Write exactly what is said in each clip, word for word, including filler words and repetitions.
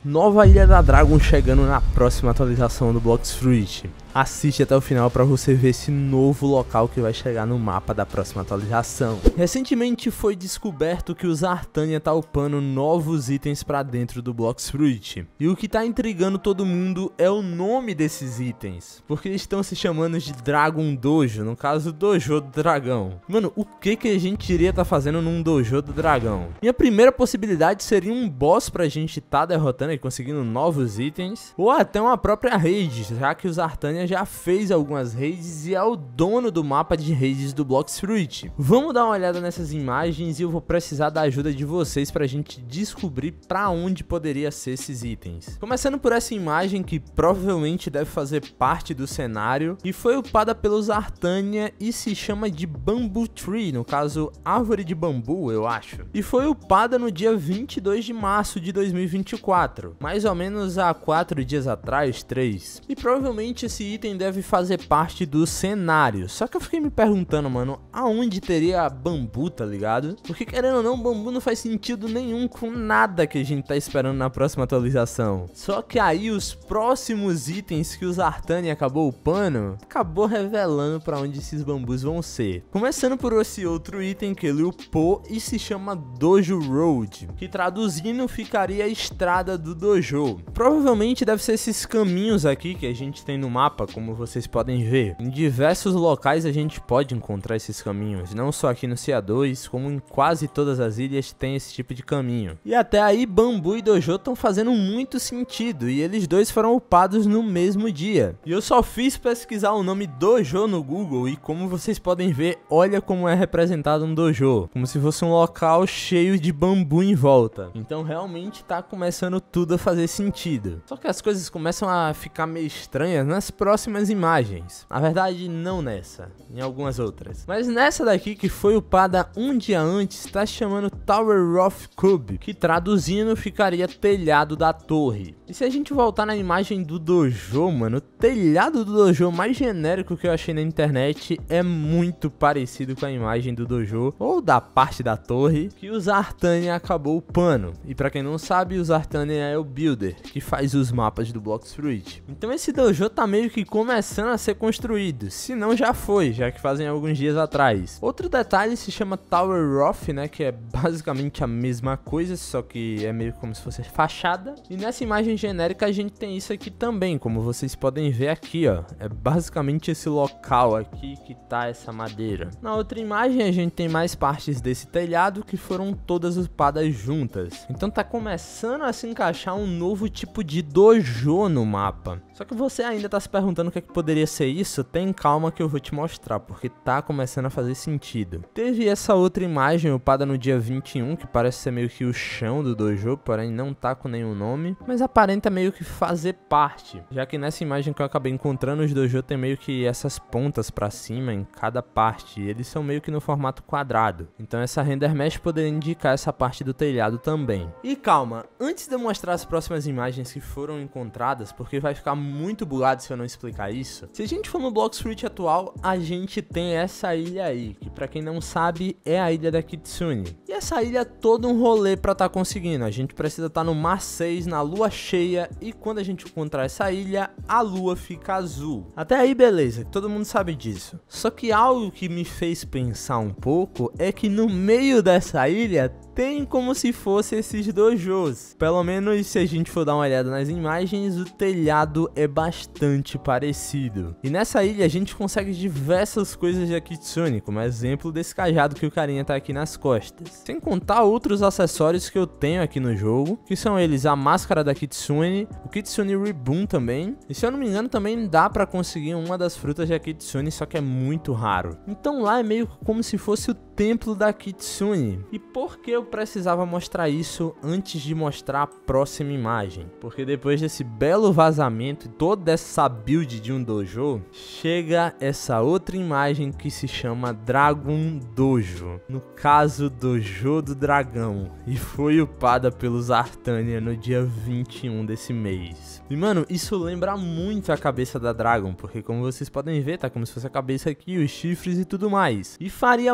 Nova Ilha da Dragon chegando na próxima atualização do Blox Fruit. Assiste até o final para você ver esse novo local que vai chegar no mapa da próxima atualização. Recentemente foi descoberto que o Zartania tá upando novos itens para dentro do Blox Fruit. E o que tá intrigando todo mundo é o nome desses itens, porque eles estão se chamando de Dragon Dojo, no caso Dojo do Dragão. Mano, o que que a gente iria estar tá fazendo num Dojo do Dragão? Minha primeira possibilidade seria um boss pra gente tá derrotando e conseguindo novos itens, ou até uma própria raid, já que o Zartania já fez algumas raids e é o dono do mapa de raids do Blox Fruit. Vamos dar uma olhada nessas imagens e eu vou precisar da ajuda de vocês pra gente descobrir pra onde poderia ser esses itens. Começando por essa imagem que provavelmente deve fazer parte do cenário e foi upada pelo Zartania e se chama de Bamboo Tree, no caso árvore de bambu, eu acho. E foi upada no dia vinte e dois de março de dois mil e vinte e quatro, mais ou menos há quatro dias atrás, três. E provavelmente esse item deve fazer parte do cenário. Só que eu fiquei me perguntando, mano, aonde teria bambu, tá ligado? Porque querendo ou não, bambu não faz sentido nenhum com nada que a gente tá esperando na próxima atualização. Só que aí os próximos itens que o Zartania acabou upando, acabou revelando pra onde esses bambus vão ser. Começando por esse outro item que ele upou e se chama Dojo Road, que traduzindo ficaria a estrada do dojo. Provavelmente deve ser esses caminhos aqui que a gente tem no mapa, como vocês podem ver. Em diversos locais a gente pode encontrar esses caminhos, não só aqui no C A dois, como em quase todas as ilhas tem esse tipo de caminho. E até aí bambu e dojo estão fazendo muito sentido, e eles dois foram upados no mesmo dia. E eu só fiz pesquisar o nome dojo no Google e como vocês podem ver, olha como é representado um dojo, como se fosse um local cheio de bambu em volta. Então realmente tá começando tudo a fazer sentido. Só que as coisas começam a ficar meio estranhas nas próximas imagens. Na verdade, não nessa, em algumas outras. Mas nessa daqui, que foi upada um dia antes, tá chamando Tower of Cube, que traduzindo ficaria telhado da torre. E se a gente voltar na imagem do dojo, mano, o telhado do dojo mais genérico que eu achei na internet é muito parecido com a imagem do dojo, ou da parte da torre, que o Zartania acabou upando. E pra quem não sabe, o Zartania é o builder, que faz os mapas do Blox Fruit. Então esse dojo tá meio que começando a ser construído, se não já foi, já que fazem alguns dias atrás. Outro detalhe se chama Tower of, né, que é basicamente a mesma coisa, só que é meio como se fosse fachada. E nessa imagem genérica a gente tem isso aqui também, como vocês podem ver aqui, ó. É basicamente esse local aqui que tá essa madeira. Na outra imagem a gente tem mais partes desse telhado que foram todas upadas juntas. Então tá começando a se encaixar um novo tipo de dojo no mapa. Só que você ainda tá se perguntando o que é que poderia ser isso? Tem calma que eu vou te mostrar, porque tá começando a fazer sentido. Teve essa outra imagem upada no dia vinte e um, que parece ser meio que o chão do dojo, porém não tá com nenhum nome, mas aparenta meio que fazer parte, já que nessa imagem que eu acabei encontrando, os dojo tem meio que essas pontas pra cima em cada parte, e eles são meio que no formato quadrado. Então essa render mesh poderia indicar essa parte do telhado também. E calma, antes de eu mostrar as próximas imagens que foram encontradas, porque vai ficar muito bugado se eu não explicar isso. Se a gente for no Blox Fruit atual, a gente tem essa ilha aí, que pra quem não sabe é a ilha da Kitsune. E essa ilha é todo um rolê pra tá conseguindo. A gente precisa estar tá no mar seis, na lua cheia, e quando a gente encontrar essa ilha, a lua fica azul. Até aí beleza, todo mundo sabe disso. Só que algo que me fez pensar um pouco é que no meio dessa ilha tem como se fosse esses dojos. Pelo menos se a gente for dar uma olhada nas imagens, o telhado é bastante parecido. E nessa ilha a gente consegue diversas coisas de Kitsune, como exemplo desse cajado que o carinha tá aqui nas costas. Sem contar outros acessórios que eu tenho aqui no jogo, que são eles a máscara da Kitsune, o Kitsune Ribbon também. E se eu não me engano também dá pra conseguir uma das frutas da Kitsune, só que é muito raro. Então lá é meio como se fosse o templo da Kitsune. E por que eu precisava mostrar isso antes de mostrar a próxima imagem? Porque depois desse belo vazamento e toda essa build de um dojo, chega essa outra imagem que se chama Dragon Dojo, no caso Dojo do Dragão, e foi upada pelo Zartania no dia vinte e um desse mês. E mano, isso lembra muito a cabeça da Dragon, porque como vocês podem ver, tá como se fosse a cabeça aqui, os chifres e tudo mais. E faria muito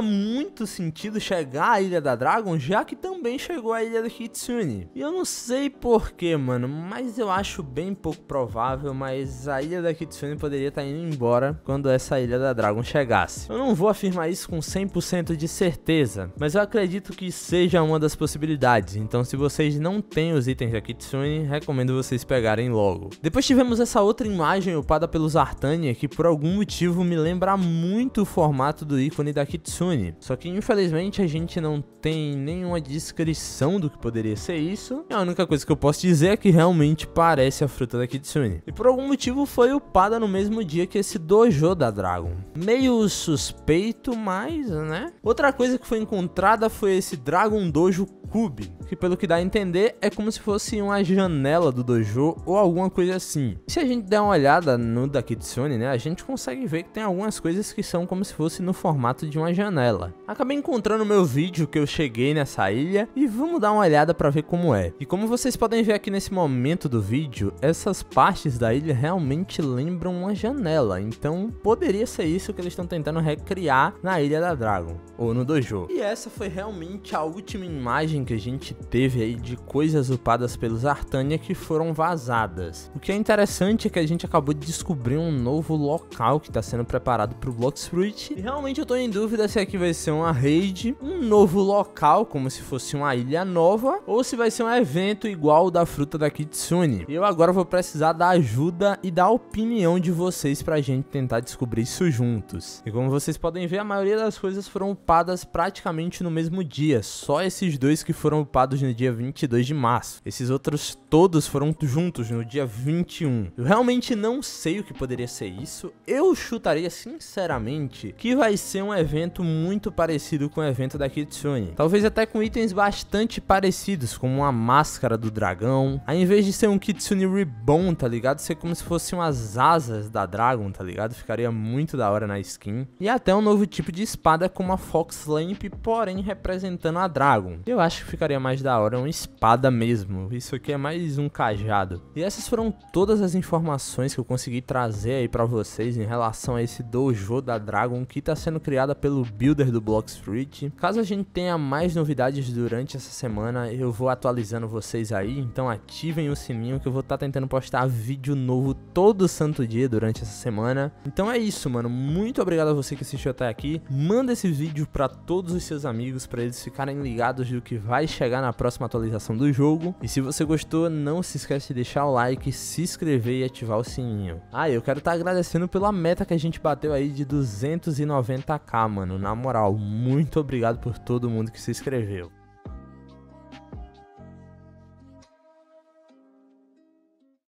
muito sentido chegar à Ilha da Dragon, já que também chegou à Ilha da Kitsune. E eu não sei porquê, mano, mas eu acho bem pouco provável, mas a Ilha da Kitsune poderia estar indo embora quando essa Ilha da Dragon chegasse. Eu não vou afirmar isso com cem por cento de certeza, mas eu acredito que seja uma das possibilidades, então se vocês não têm os itens da Kitsune, recomendo vocês pegarem logo. Depois tivemos essa outra imagem upada pelos Artania, que por algum motivo me lembra muito o formato do ícone da Kitsune, só que infelizmente a gente não tem nenhuma descrição do que poderia ser isso, e a única coisa que eu posso dizer é que realmente parece a fruta da Kitsune, e por algum motivo foi upada no mesmo dia que esse dojo da Dragon. Meio suspeito, mas né? Outra coisa que foi encontrada foi esse Dragon Dojo Cube, que pelo que dá a entender é como se fosse uma janela do dojo ou alguma coisa assim. Se a gente der uma olhada no da Kitsune, né, a gente consegue ver que tem algumas coisas que são como se fosse no formato de uma janela. Acabei encontrando meu vídeo que eu cheguei nessa ilha e vamos dar uma olhada para ver como é. E como vocês podem ver aqui nesse momento do vídeo, essas partes da ilha realmente lembram uma janela, então poderia ser isso que eles estão tentando recriar na Ilha da Dragon, ou no dojo. E essa foi realmente a última imagem que a gente teve aí de coisas upadas pelos Artania que foram vazadas. O que é interessante é que a gente acabou de descobrir um novo local que está sendo preparado para o Blox Fruit, e realmente eu tô em dúvida se aqui vai ser uma raid, um novo local, como se fosse uma ilha nova, ou se vai ser um evento igual o da fruta da Kitsune. E eu agora vou precisar da ajuda e da opinião de vocês pra gente tentar descobrir isso juntos. E como vocês podem ver, a maioria das coisas foram upadas praticamente no mesmo dia, só esses dois que foram upados no dia vinte e dois de março. Esses outros todos foram juntos no dia vinte e um. Eu realmente não sei o que poderia ser isso. Eu chutaria sinceramente que vai ser um evento muito parecido com o evento da Kitsune. Talvez até com itens bastante parecidos, como uma máscara do dragão. Ao invés de ser um Kitsune Reborn, tá ligado? Ser como se fossem umas asas da Dragon, tá ligado? Ficaria muito da hora na skin. E até um novo tipo de espada com uma Fox Lamp, porém representando a Dragon. Eu acho que ficaria mais da hora uma espada mesmo. Isso aqui é mais um cajado. E essas foram todas as informações que eu consegui trazer aí pra vocês em relação a esse dojo da Dragon que tá sendo criada pelo builder do Blox Fruit. Caso a gente tenha mais novidades durante essa semana, eu vou atualizando vocês aí, então ativem o sininho que eu vou estar tá tentando postar vídeo novo todo santo dia durante essa semana. Então é isso, mano. Muito obrigado a você que assistiu até aqui. Manda esse vídeo pra todos os seus amigos, pra eles ficarem ligados do que vai chegar na próxima atualização do jogo. E se você gostou, não se esquece de deixar o like, se inscrever e ativar o sininho. Ah, eu quero estar tá agradecendo pela meta que a gente bateu aí de duzentos e noventa k, mano. Na moral, muito obrigado por todo mundo que se inscreveu.